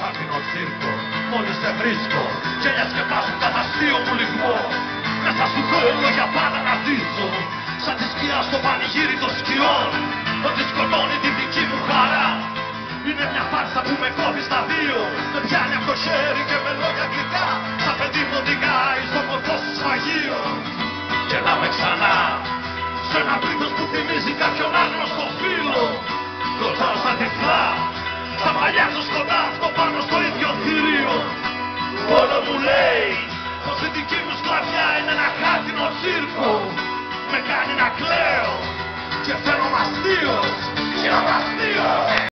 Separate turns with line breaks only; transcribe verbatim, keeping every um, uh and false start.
χαρτινό τσίρκο. Μόλις σε βρίσκω και διασκεπάσουν τον αστείο μου λιγμό. Μέσα σου θέλω για πάντα να ζήσω, σαν τη σκιά στο πανηγύρι των σκιών. Ότι σκοτώνει τη δική μου χαρά. Είναι μια φάρσα που με κόβει στα δύο. Με πιάνει από το χέρι και με λόγια γλυκά. Σαν παιδί μου οδηγάει στο ποτό σου σφαγείο. Και να με ξανά σε ένα πλήθος που θυμίζει κάποιον άγνωστο φίλο. Ρωτάω σαν